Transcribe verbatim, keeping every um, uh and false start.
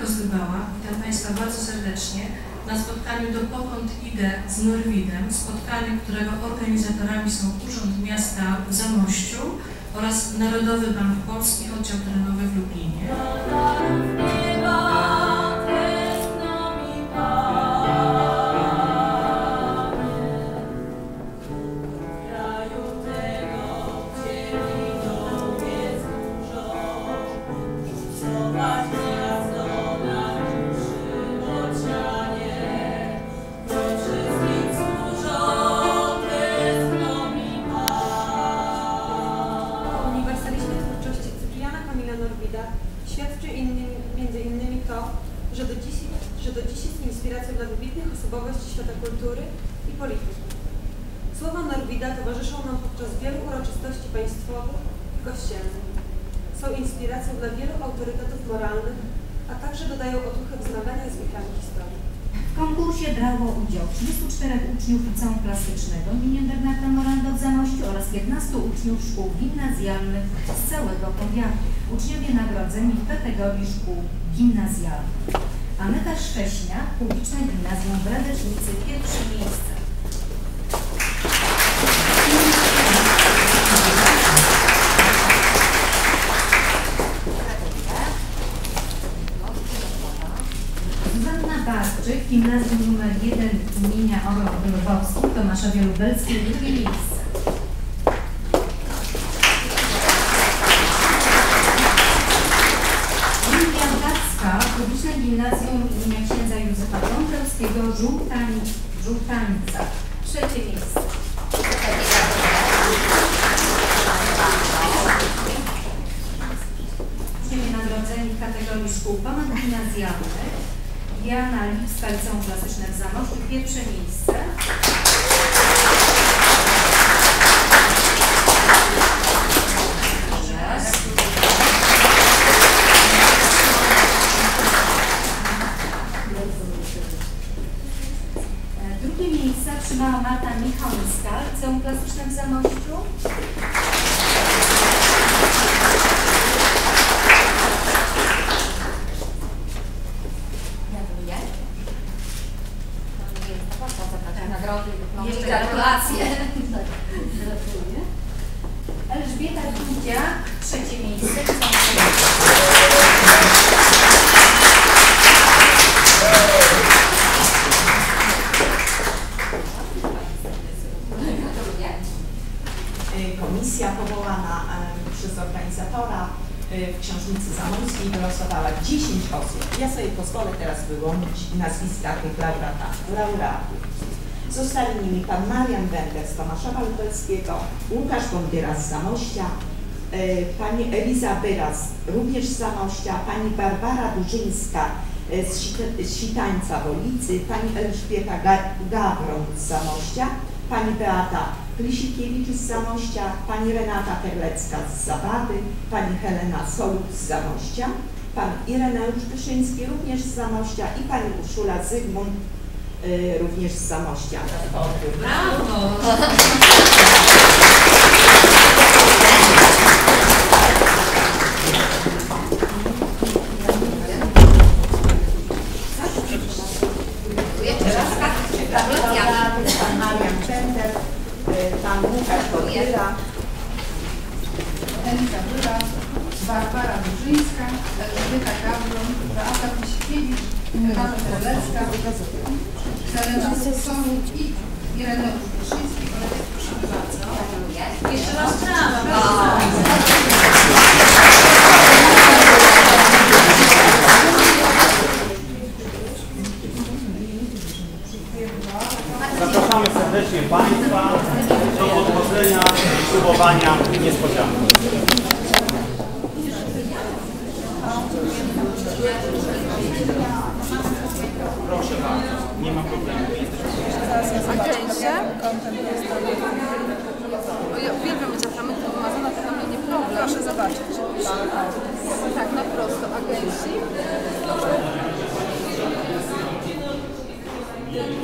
Kozdybała, witam Państwa bardzo serdecznie na spotkaniu Dopokąd idę z Norwidem, spotkaniu, którego organizatorami są Urząd Miasta w Zamościu oraz Narodowy Bank Polski, oddział terenowy w Lublinie. Świadczy innymi, między innymi to, że do, dziś, że do dziś jest inspiracją dla wybitnych osobowości świata kultury i polityki. Słowa Norwida towarzyszą nam podczas wielu uroczystości państwowych i kościelnych. Są inspiracją dla wielu autorytetów moralnych, a także dodają otuchy wzmawiania z wietrami historii. W konkursie brało udział trzydziestu czterech uczniów liceum klasycznego im. Bernarda Moranda w Zamościu oraz piętnastu uczniów szkół gimnazjalnych z całego powiatu. Uczniowie nagrodzeni w kategorii szkół gimnazjalnych. Aneta Szcześniak, Publiczne Gimnazjum w Radecznicy, pierwsze miejsce. Zuzanna Barczyk, Gimnazjum numer jeden imienia Orłów Lwowskich, Tomaszowie Lubelskim, drugie miejsce. Publiczne Gimnazjum imienia księdza Józefa Dąbrowskiego, Żółtanica, trzecie miejsce. Uczniowie nagrodzeni w kategorii szkół ponadgimnazjalnych. Diana Lipska, Liceum Klasyczne w Zamościu, pierwsze miejsce. Drugie miejsce otrzymała Marta Michałowska, Liceum Klasyczne w Zamościu. Gratuluję. Nagrody, dyplomy i gratulacje. Gratuluję. Elżbieta Dudziak, trzecie miejsce. Komisja powołana przez organizatora w Książnicy Zamojskiej wylosowała dziesięć osób. Ja sobie pozwolę teraz wyłonić nazwiska tych laureatów. Zostali nimi pan Marian Węgier z Tomaszowa Lubelskiego, Łukasz Bondyra z Zamościa, pani Eliza Byras również z Zamościa, pani Barbara Durzyńska z Sitańca Wolicy, pani Elżbieta Gawron z Zamościa, pani Beata Klisikiewicz z Zamościa, pani Renata Terlecka z Zawady, pani Helena Soluk z Zamościa, pan Ireneusz Wyszyński również z Zamościa i pani Urszula Zygmunt y, również z Zamościa. Brawo! Pan Marian Czender, pan Łukasz Bondyra, Eliza Byra, Barbara Durzyńska, Elżbieta Gawron, Beata Klisikiewicz, Renata Terlecka, Helena Soluk i Ireneusz Wyszyński. Proszę bardzo. Jeszcze raz brawo. Zapraszamy serdecznie Państwa do odchodzenia i próbowania niespodzianki. Proszę bardzo, nie ma problemu. A gęsie? Ja uwielbiam być atramentu wymazana, to dla mnie nie problem. Proszę zobaczyć. Tak, na prosto. A gęsi?